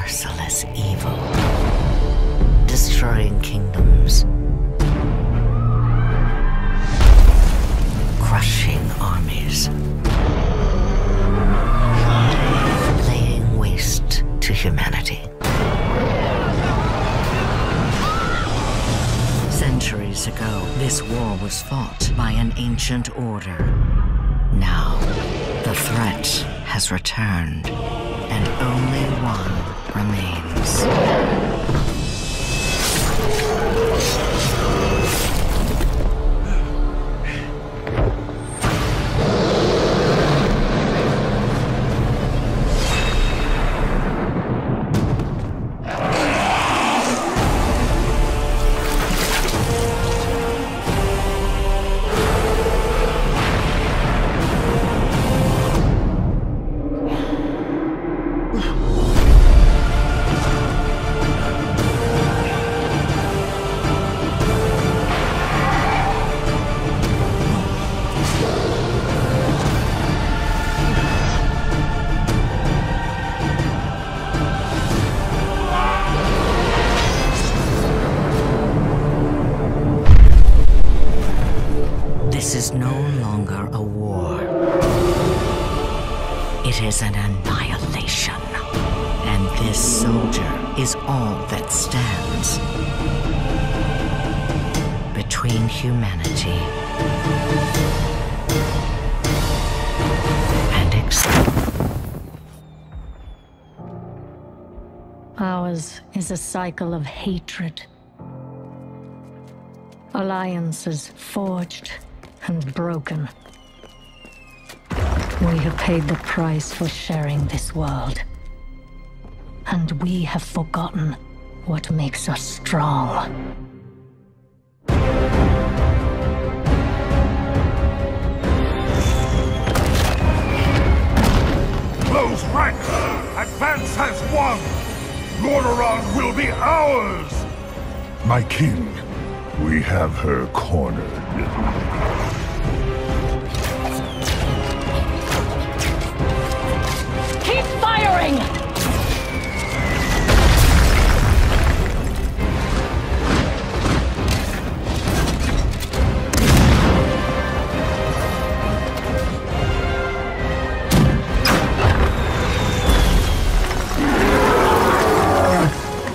merciless evil, destroying kingdoms, crushing armies, laying waste to humanity. Centuries ago, this war was fought by an ancient order. Now, the threat has returned, and only one remains. This is no longer a war. It is an annihilation. And this soldier is all that stands between humanity and Ours is a cycle of hatred. Alliances forged and broken. We have paid the price for sharing this world. And we have forgotten what makes us strong. Close rank! Advance has won! Lordaeron will be ours! My king, we have her cornered. Keep firing! Lordaeron!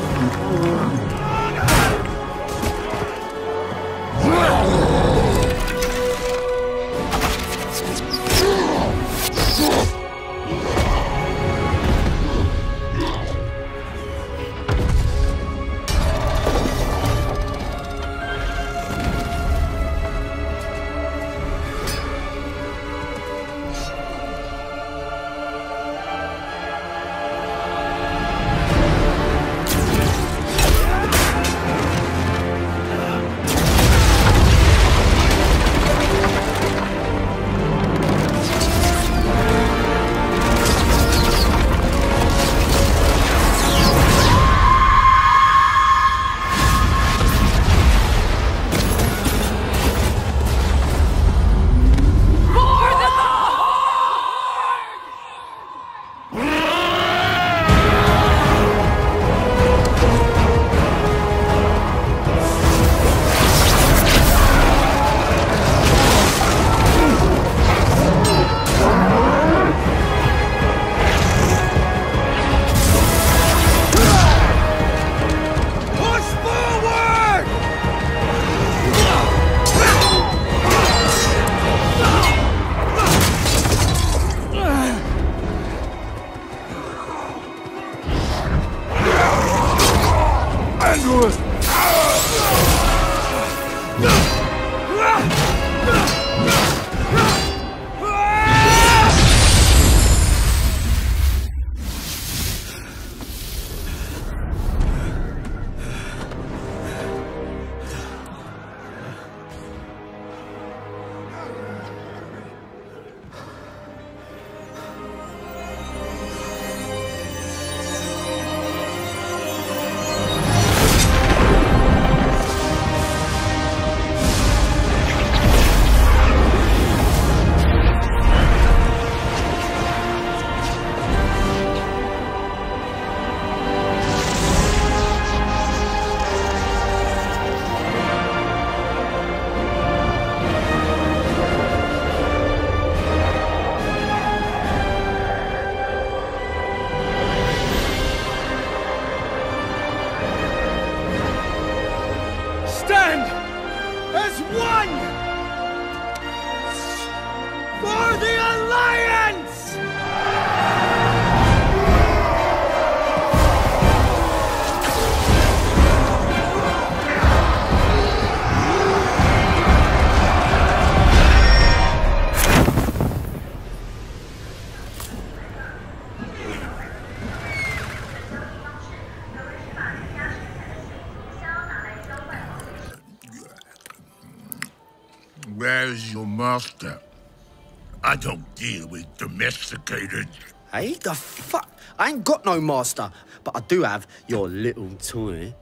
Where's your master? I don't deal with domesticated. Hey, the fuck? I ain't got no master, but I do have your little toy.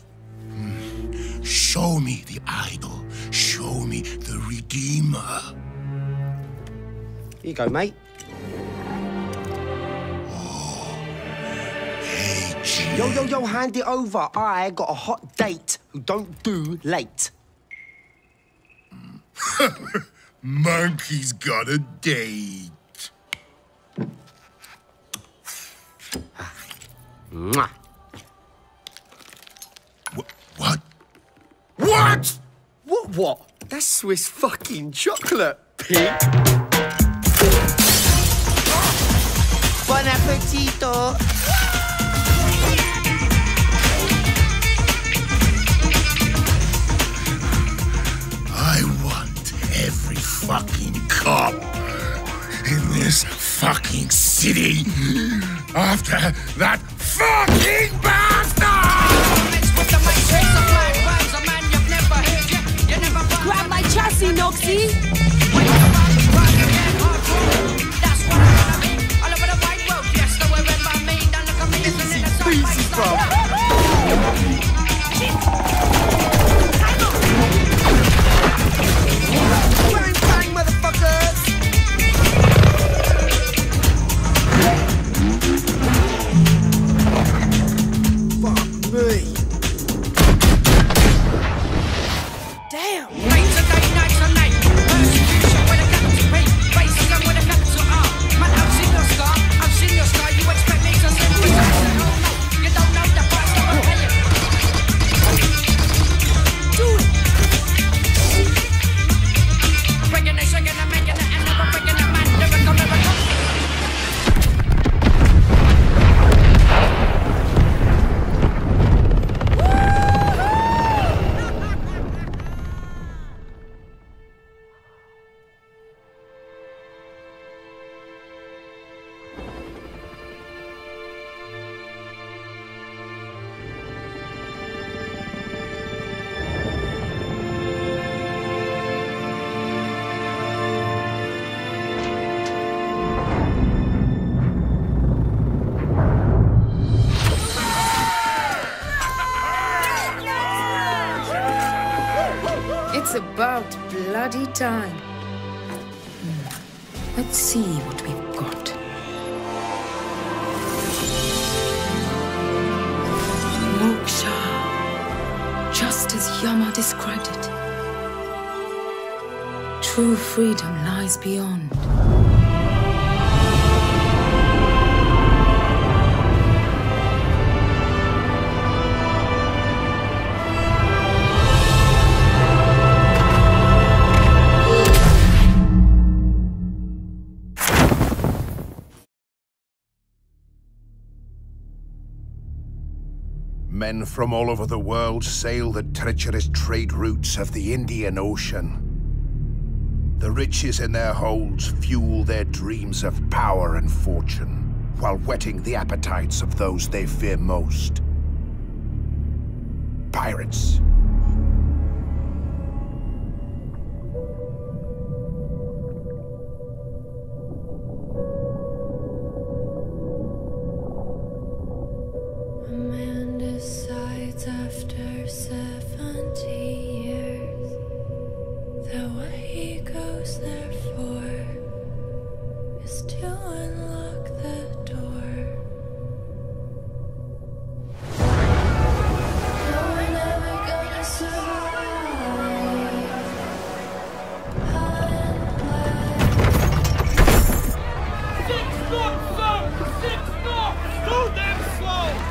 Show me the idol. Show me the Redeemer. Here you go, mate. Hey, G. Yo, hand it over. I got a hot date who don't do late. Monkey's got a date. Mwah. What? What? What? That's Swiss fucking chocolate, pig. Bon appetito. I want every fucking cop in this fucking city after that fucking bastard! Grab my chassis, Noxie! Easy, bro. Bang, bang, motherfuckers! Fuck me. Damn! It's about bloody time. Let's see what we've got. Moksha, just as Yama described it. True freedom lies beyond. Men from all over the world sail the treacherous trade routes of the Indian Ocean. The riches in their holds fuel their dreams of power and fortune, while whetting the appetites of those they fear most. Pirates. After 70 years, that what he goes there for is to unlock the door. No, we're never gonna survive. Six knots, sir! 6 knots! Too damn slow!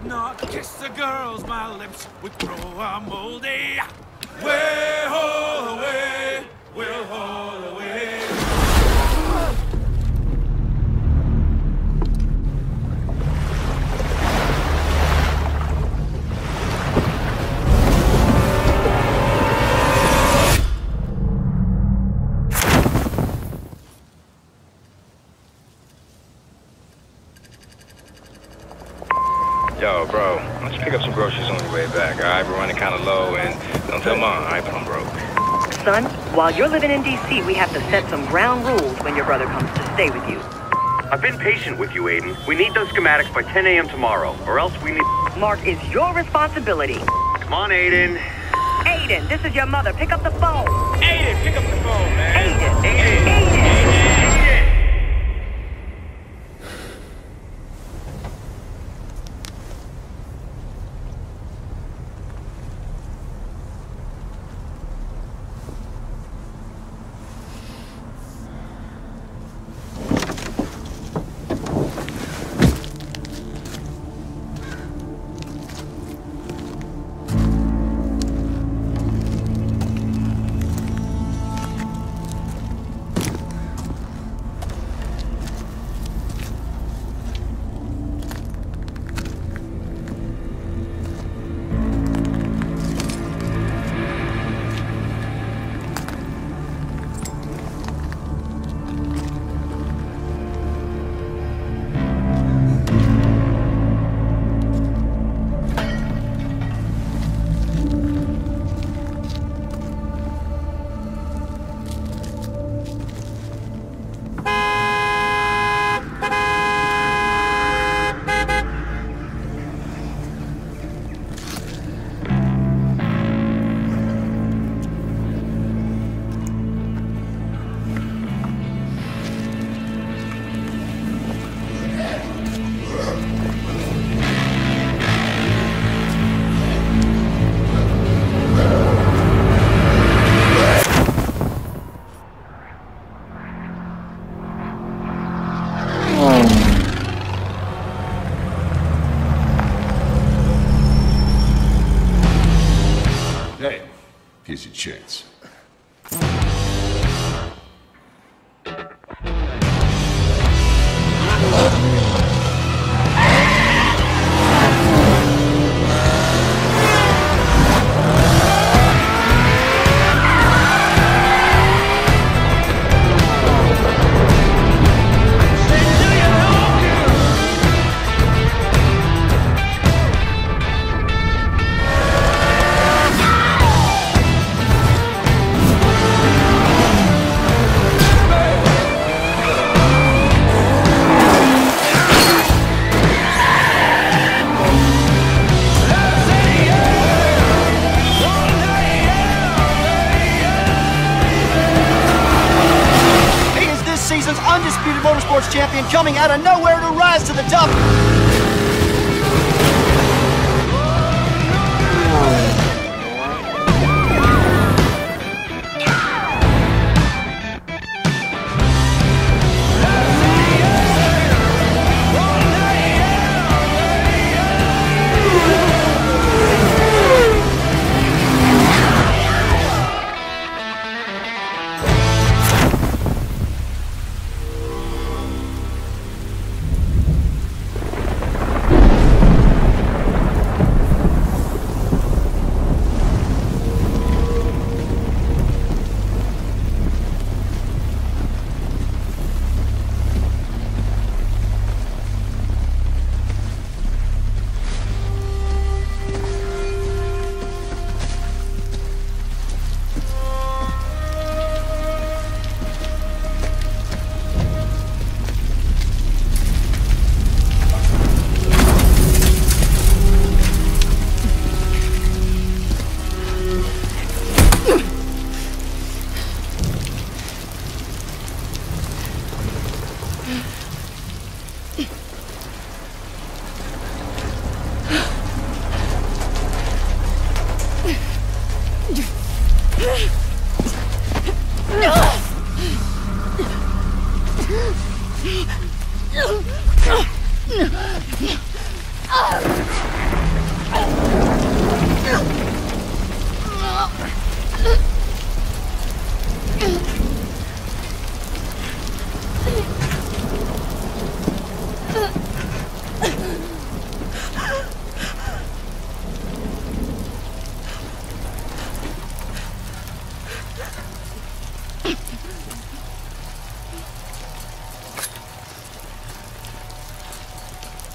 not kiss the girls, my lips would grow a moldy. Way, ho, away, we'll haul away. Yo, bro, why don't you pick up some groceries on your way back, alright? We're running kind of low, and don't tell Mom, alright, but I'm broke. Son, while you're living in D.C., we have to set some ground rules when your brother comes to stay with you. I've been patient with you, Aiden. We need those schematics by 10 a.m. tomorrow, or else we need... Mark, it's your responsibility. Come on, Aiden. Aiden, this is your mother. Pick up the phone. Aiden, pick up the phone, man. Aiden. Hey, here's your chance. Undisputed motorsports champion coming out of nowhere to rise to the top.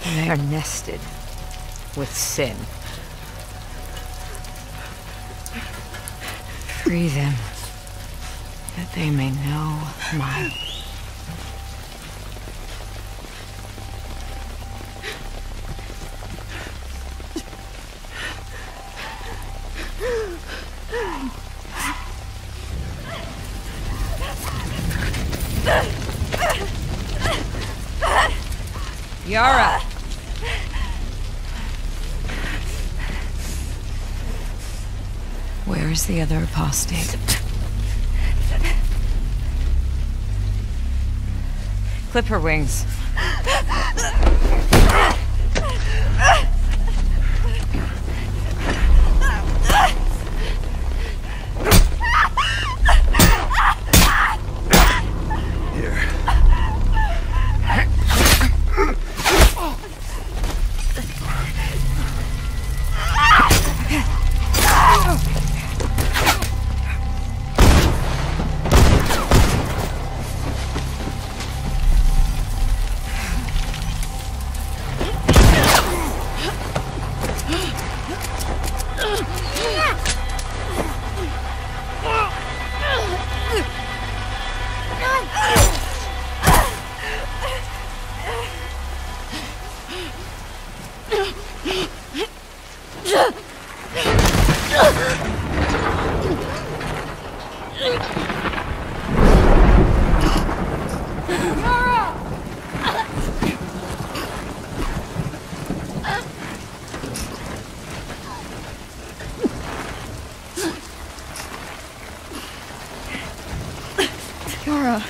They are nested with sin. Free them, that they may know my... Yara! Where is the other apostate? Clip her wings. Yara.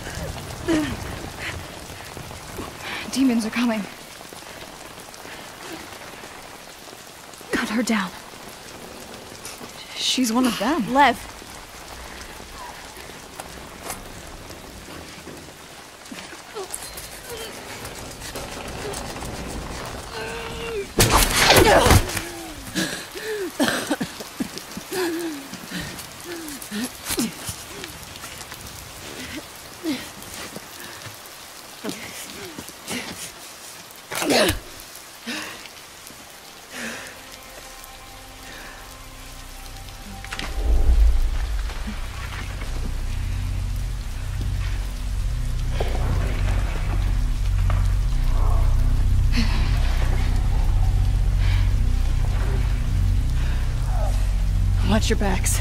Demons are coming. Cut her down. She's one of them. Lev. Watch your backs.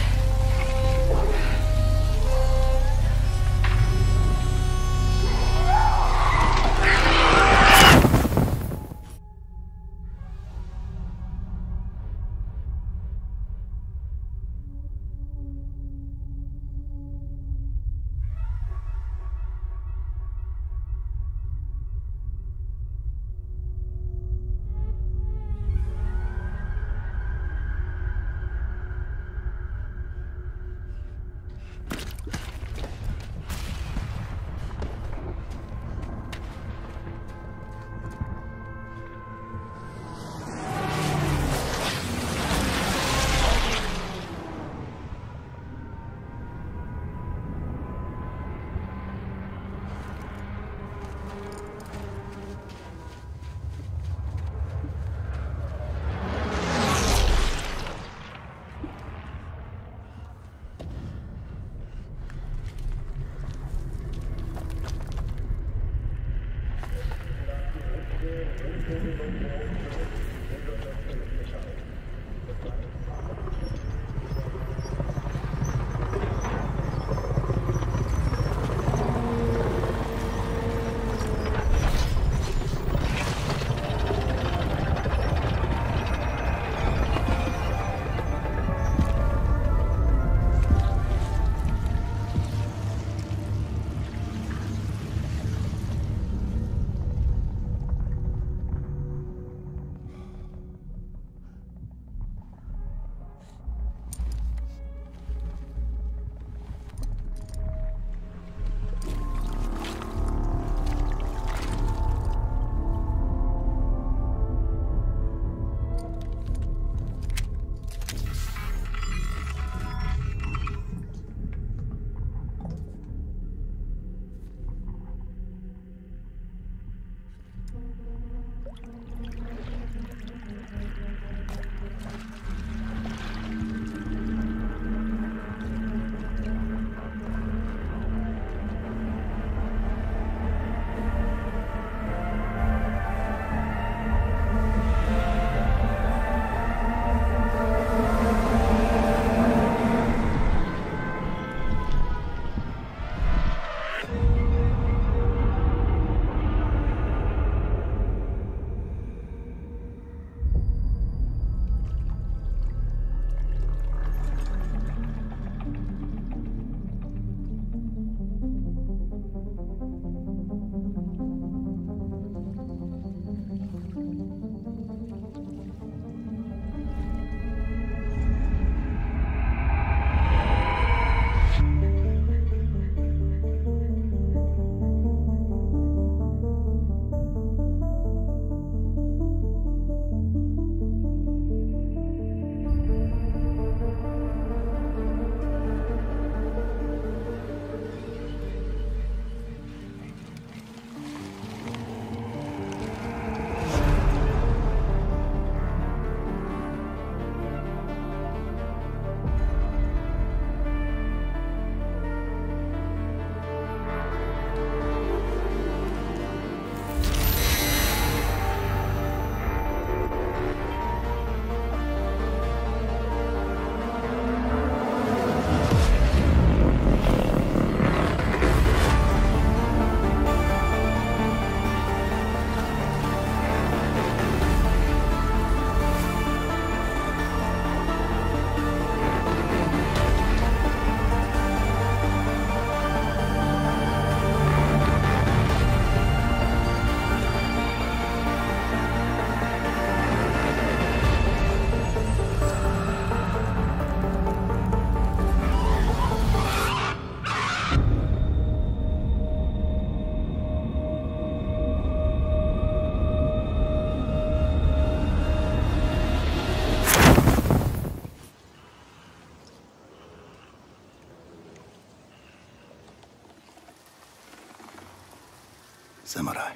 samurai.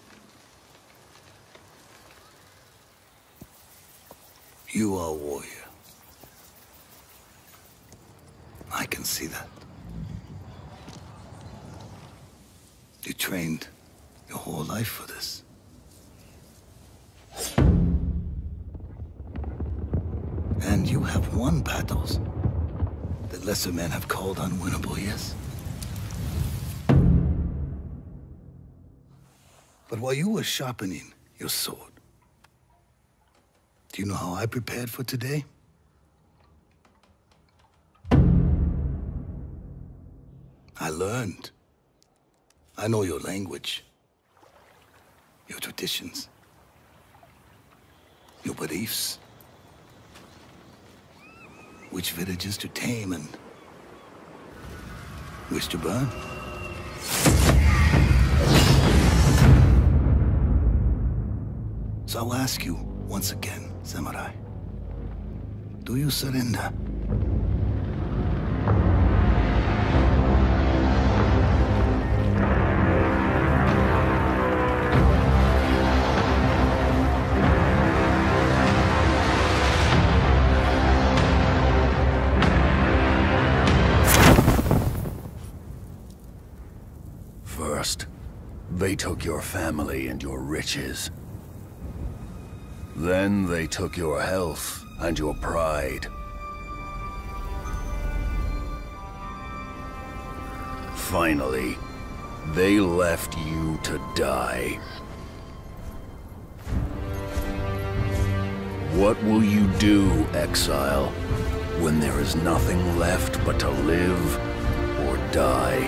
You are a warrior. I can see that. You trained your whole life for this. And you have won battles that lesser men have called unwinnable, yes? But while you were sharpening your sword, do you know how I prepared for today? I learned. I know your language, your traditions, your beliefs, which villages to tame and which to burn. So I'll ask you once again, samurai, do you surrender? First, they took your family and your riches. Then they took your health and your pride. Finally, they left you to die. What will you do, exile, when there is nothing left but to live or die?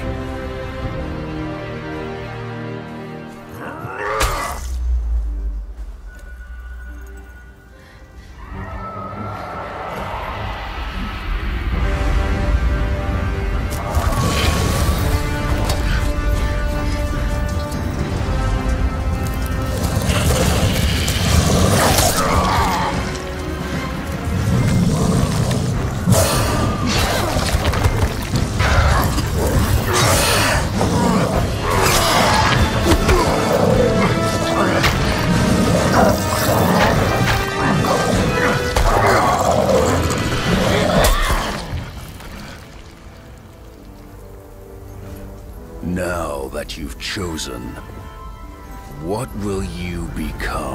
Now that you've chosen, what will you become?